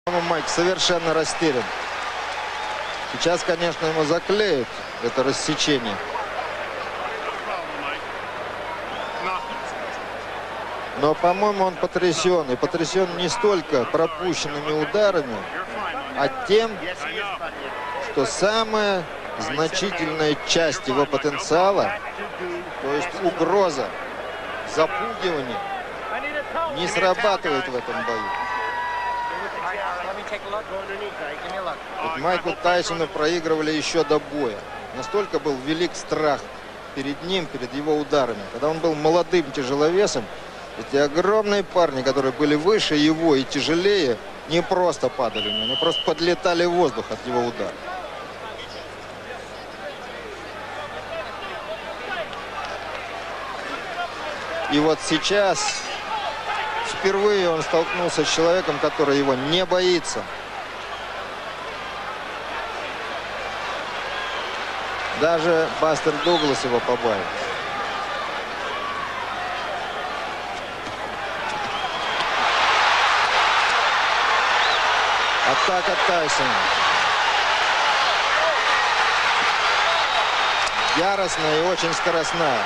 Майк совершенно растерян. Сейчас, конечно, ему заклеют это рассечение. Но, по-моему, он потрясен. И потрясен не столько пропущенными ударами, а тем, что самая значительная часть его потенциала, то есть угроза, запугивание, не срабатывает в этом бою. Ведь Майку Тайсону проигрывали еще до боя. Настолько был велик страх перед ним, перед его ударами. Когда он был молодым тяжеловесом, эти огромные парни, которые были выше его и тяжелее, не просто падали у него, они просто подлетали в воздух от его удара. И вот сейчас впервые он столкнулся с человеком, который его не боится. Даже Бастер Дуглас его побаивается. Атака Тайсона. Яростная и очень скоростная.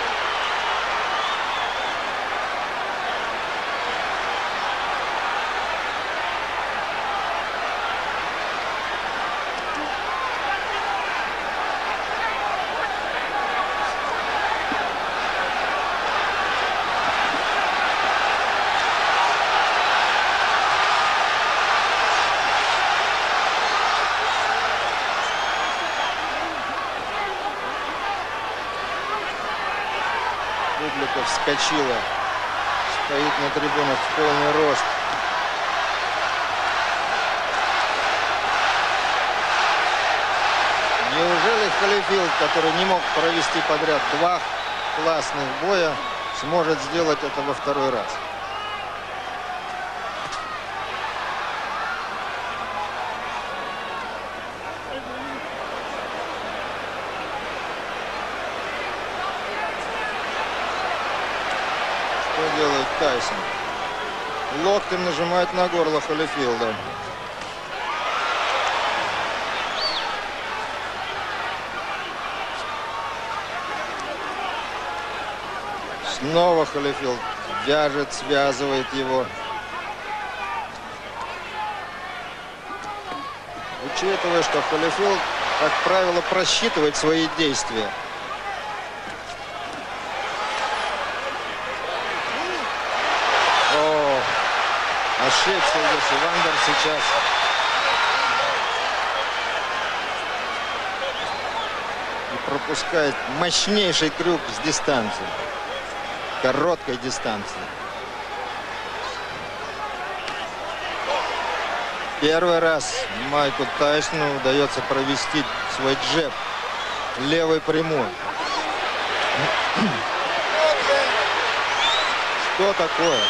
Публика вскочила, стоит на трибунах в полный рост. Неужели Холифилд, который не мог провести подряд два классных боя, сможет сделать это во второй раз? Что делает Тайсон? Локтем нажимает на горло Холифилда. Снова Холифилд вяжет, связывает его. Учитывая, что Холифилд, как правило, просчитывает свои действия. Ошибся здесь Ивандер сейчас. И пропускает мощнейший крюк с дистанции. Короткой дистанции. Первый раз Майку Тайсону удается провести свой джеб. Левой прямой. Что такое?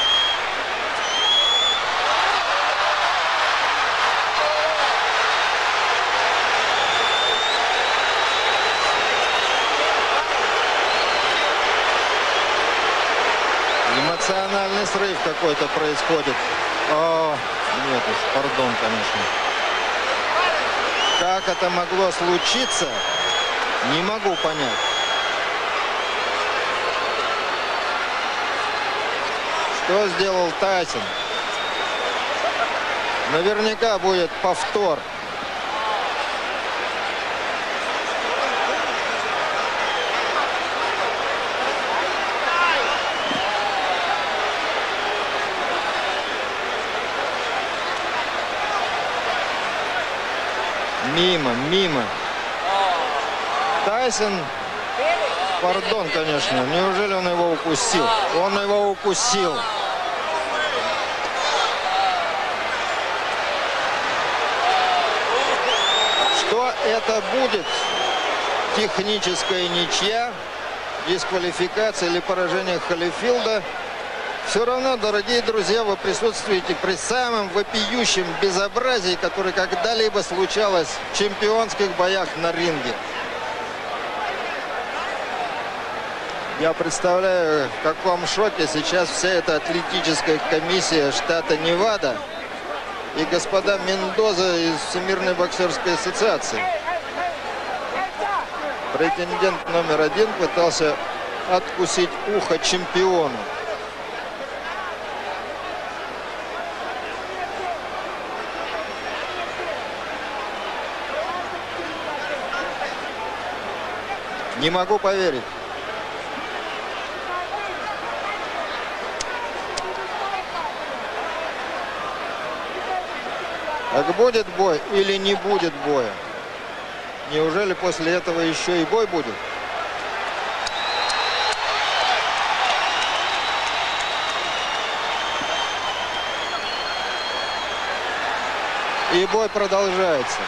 Эмоциональный срыв какой-то происходит. О, нет уж, пардон, конечно. Как это могло случиться, не могу понять. Что сделал Тайсон? Наверняка будет повтор. Мимо. Тайсон, пардон, конечно, неужели он его упустил? Он его упустил. Что это будет? Техническая ничья, дисквалификация или поражение Холифилда? Все равно, дорогие друзья, вы присутствуете при самом вопиющем безобразии, которое когда-либо случалось в чемпионских боях на ринге. Я представляю, в каком шоке сейчас вся эта атлетическая комиссия штата Невада. и господа Мендоза из Всемирной боксерской ассоциации. Претендент номер 1 пытался откусить ухо чемпиону. Не могу поверить. Так будет бой или не будет боя? Неужели после этого еще и бой будет? И бой продолжается.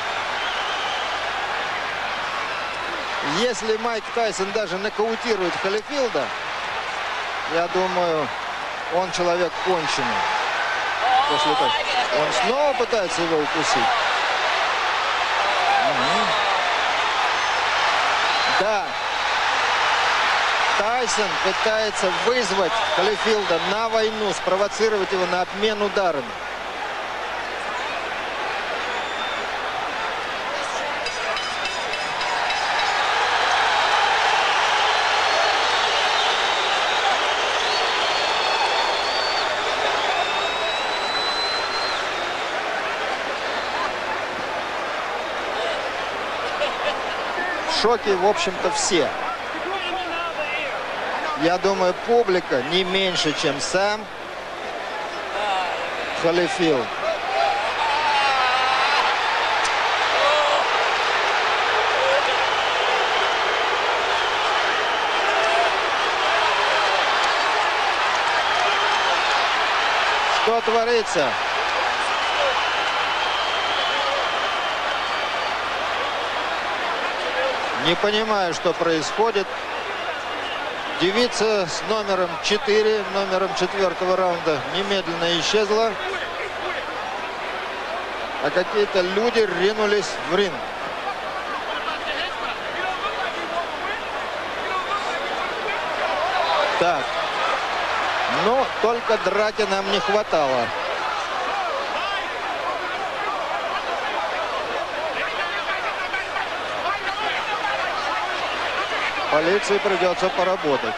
Если Майк Тайсон даже нокаутирует Холлифилда, я думаю, он человек конченый. После того, он снова пытается его укусить. Да. Тайсон пытается вызвать Холлифилда на войну, спровоцировать его на обмен ударами. В шоке, в общем-то, все. Я думаю, публика не меньше, чем сам Холлифилд. Что творится? Не понимаю, что происходит. Девица с номером 4, номером 4-го раунда немедленно исчезла. А какие-то люди ринулись в ринг. Так. Ну, только драки нам не хватало. Полиции придется поработать.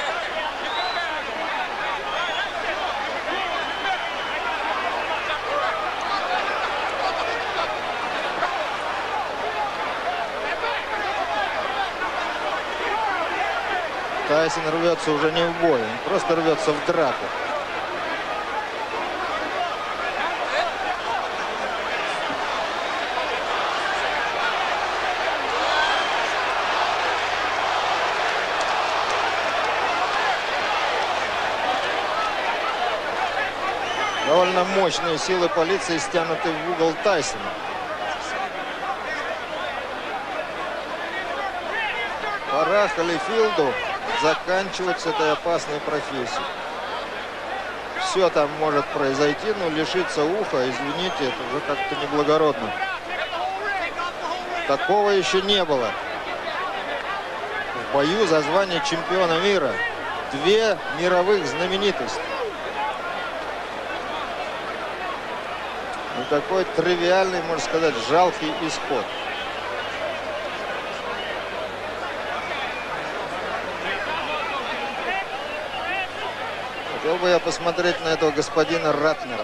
Тайсон рвется уже не в бой, он просто рвется в драку. Довольно мощные силы полиции стянуты в угол Тайсона. Пора Холлифилду заканчивать с этой опасной профессией. Все там может произойти, но лишиться уха, извините, это уже как-то неблагородно. Такого еще не было. В бою за звание чемпиона мира. 2 мировых знаменитости. И такой тривиальный, можно сказать, жалкий исход. Хотел бы я посмотреть на этого господина Ратнера.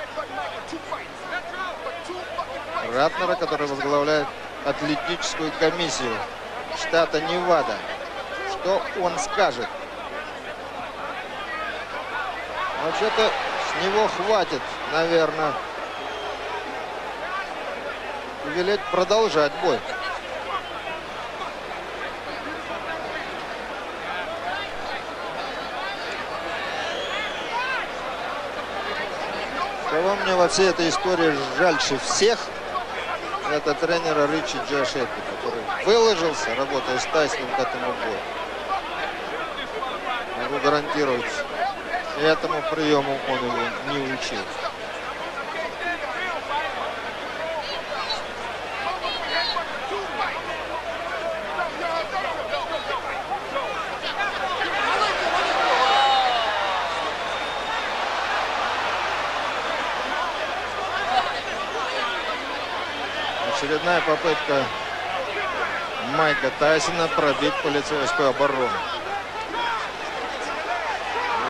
Ратнера, который возглавляет атлетическую комиссию штата Невада. Что он скажет? Вообще-то с него хватит, наверное, велеть продолжать бой. Кого мне во всей этой истории жальше всех, это тренера Ричи Джошетти, который выложился, работая с Тайсоном к этому бою. Могу гарантировать, этому приему он его не учил. Очередная попытка Майка Тайсона пробить по лицевой оборону.